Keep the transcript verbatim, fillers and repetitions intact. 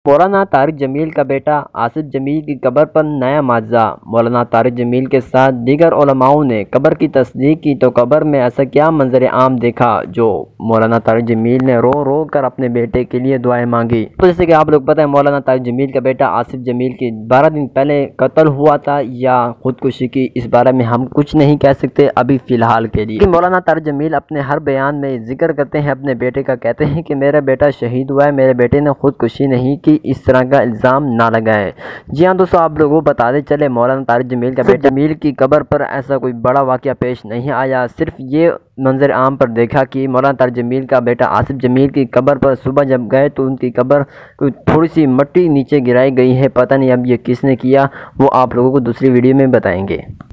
मौलाना तारिक जमील का बेटा आसिफ जमील की कब्र पर नया मुआवजा। मौलाना तारिक जमील के साथ दीगर उलमाओं ने कब्र की तस्दीक की तो कब्र में ऐसा क्या मंजर आम देखा जो मौलाना तारिक जमील ने रो रो कर अपने बेटे के लिए दुआएं मांगी। तो जैसे कि आप लोग पता है, मौलाना तारिक जमील का बेटा आसिफ जमील की बारह दिन पहले कत्ल हुआ था या खुदकुशी की, इस बारे में हम कुछ नहीं कह सकते अभी फ़िलहाल के लिए। मौलाना तारिक जमील अपने हर बयान में जिक्र करते हैं अपने बेटे का, कहते हैं कि मेरा बेटा शहीद हुआ है, मेरे बेटे ने खुदकुशी नहीं की, इस तरह का इल्ज़ाम ना लगाएं। जी हाँ दोस्तों, आप लोगों को बताते चले मौलाना तारिक जमील का बेटा जमील की कब्र पर ऐसा कोई बड़ा वाक़या पेश नहीं आया। सिर्फ ये मंजर आम पर देखा कि मौलाना तारिक जमील का बेटा आसिफ जमील की कब्र पर सुबह जब गए तो उनकी कब्र कोई थोड़ी सी मिट्टी नीचे गिराई गई है। पता नहीं अब ये किसने किया, वो आप लोगों को दूसरी वीडियो में बताएंगे।